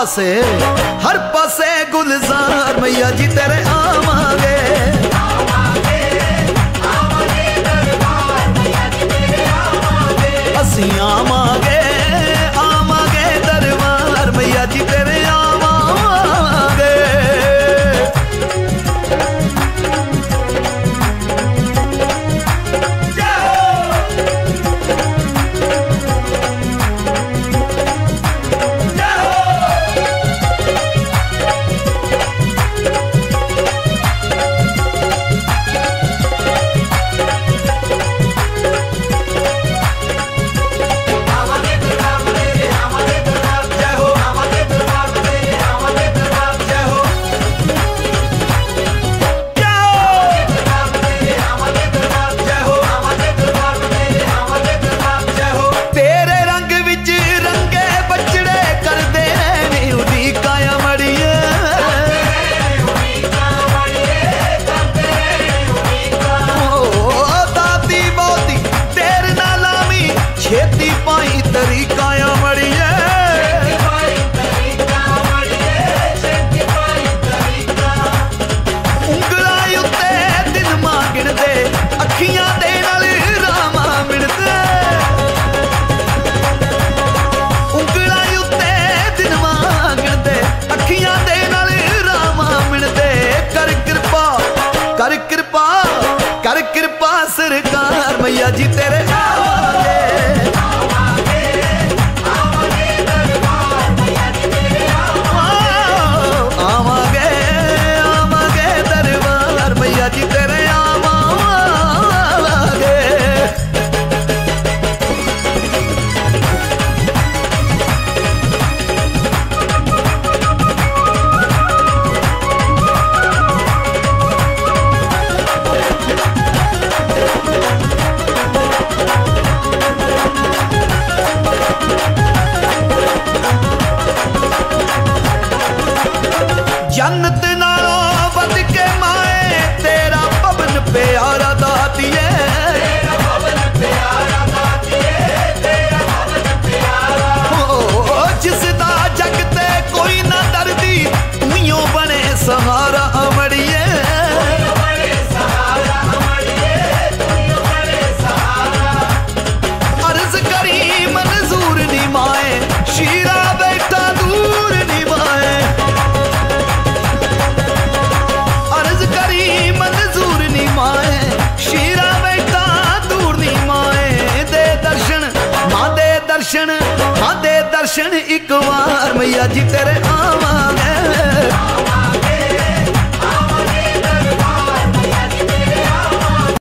पासे गुलजार मैया जी तेरे आवांगे। असी आवांगे आवांगे दरबार मैया जी तेरे आवांगे। कर कृपा सरकार मैया जी तेरे आवांगे। आवांगे आवांगे दरबार मैया जी तेरे आवांगे। जन्नत नालों बद के माए तेरा पवन प्यारा दातिए। जिसदा जगते कोई ना दर्दी उइयों बने सहारा अमड़िए। अर्ज करी मंजूर नी माए शीरा बेटा दूर नी माए। मंजूर नी माए शीरा बेटा दूर नी माए। दे दर्शन मां दे दर्शन मां दे दर्शन एक बार मैया जी तेरे आवांगे।